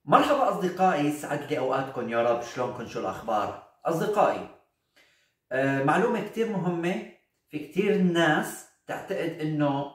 مرحبا أصدقائي، يسعد لي أوقاتكم يا رب. شلونكم؟ شو الأخبار؟ أصدقائي، معلومة كتير مهمة. في كتير ناس تعتقد إنه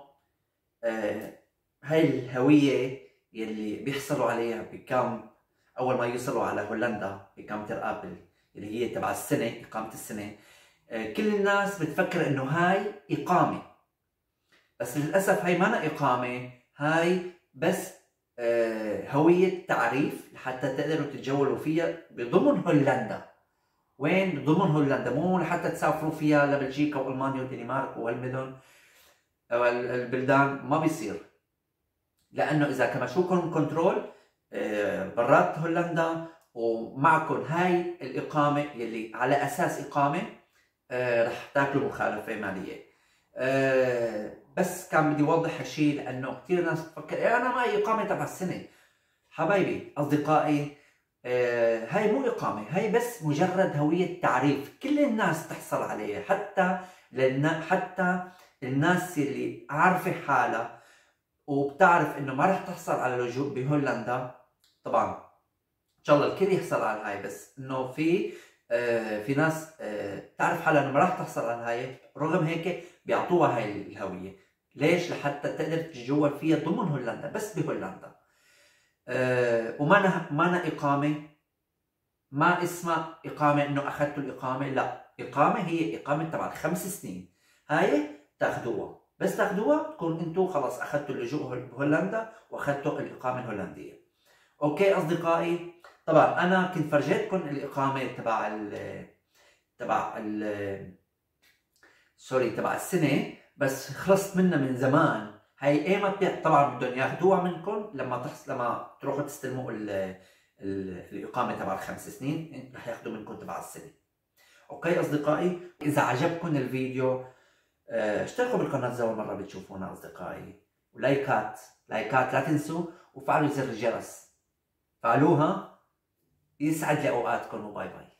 هاي الهوية يلي بيحصلوا عليها بكام أول ما يوصلوا على هولندا بإقامة الآبل اللي هي تبع السنة، إقامة السنة. كل الناس بتفكر إنه هاي إقامة، بس للأسف هاي ما إقامة، هاي بس هوية تعريف لحتى تقدروا تتجولوا فيها بضمن هولندا. وين؟ ضمن هولندا، مو لحتى تسافروا فيها لبلجيكا والمانيا والدنمارك والمدن او البلدان. ما بيصير، لانه اذا كمشوكم كنترول برات هولندا ومعكم هاي الاقامه يلي على اساس اقامه، رح تاكلوا مخالفه ماليه. بس كان بدي اوضح هالشيء لانه كثير ناس بتفكر انا معي اقامه تبع السنه. حبايبي اصدقائي، هاي مو اقامه، هاي بس مجرد هويه تعريف كل الناس تحصل عليها، حتى الناس اللي عارفه حالها وبتعرف انه ما رح تحصل على لجوء بهولندا. طبعا ان شاء الله الكل يحصل على هاي، بس انه في ناس تعرف حالها انه ما راح تحصل على هاي، رغم هيك بيعطوها هاي الهويه. ليش؟ لحتى تقدر تتجول فيها ضمن هولندا، بس بهولندا. وما اقامه، ما اسمها اقامه انه اخذتوا الاقامه، لا، اقامه هي اقامه تبع 5 سنين. هاي تاخذوها، بس تاخذوها تكون انتم خلص اخذتوا اللجوء بهولندا واخذتوا الاقامه الهولنديه. اوكي اصدقائي، طبعا انا كنت فرجيتكم الاقامه تبع سوري تبع السنه، بس خلصت منها من زمان. هاي ايمت طبعا بدهم ياخذوها منكم لما تروحوا تستلموا الاقامه تبع ال5 سنين، رح ياخذوا منكم تبع السنه. اوكي اصدقائي، اذا عجبكم الفيديو اشتركوا بالقناه اذا اول مره بتشوفونا اصدقائي، ولايكات لا تنسوا، وفعلوا زر الجرس، فعلوها. يسعد لي اوقاتكم وباي باي.